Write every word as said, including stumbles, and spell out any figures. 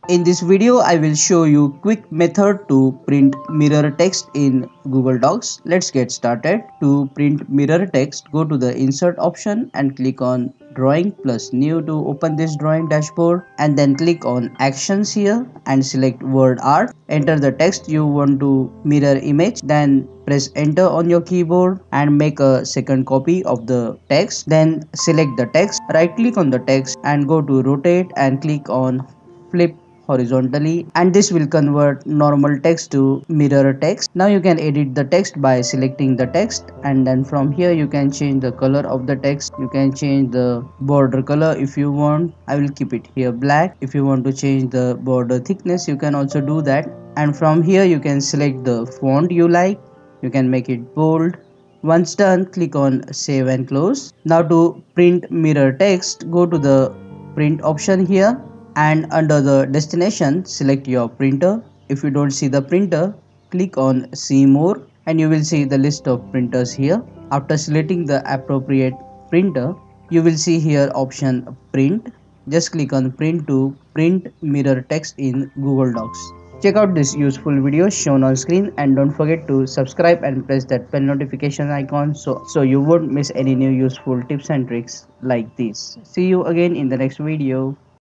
In this video, I will show you quick method to print mirror text in Google Docs. Let's get started. To print mirror text, go to the insert option and click on drawing plus new to open this drawing dashboard, and then click on actions here and select word art. Enter the text you want to mirror image, then press enter on your keyboard and make a second copy of the text. Then select the text, right click on the text and go to rotate and click on flip horizontally, and this will convert normal text to mirror text. Now you can edit the text by selecting the text, and then from here you can change the color of the text. You can change the border color if you want. I will keep it here black. If you want to change the border thickness, you can also do that. And from here you can select the font you like. You can make it bold. Once done, click on save and close. Now to print mirror text, go to the print option here, and under the destination select your printer. If you don't see the printer, click on see more and you will see the list of printers here. After selecting the appropriate printer, you will see here option print. Just click on print to print mirror text in Google Docs. Check out this useful video shown on screen, and don't forget to subscribe and press that bell notification icon so, so you won't miss any new useful tips and tricks like this. See you again in the next video.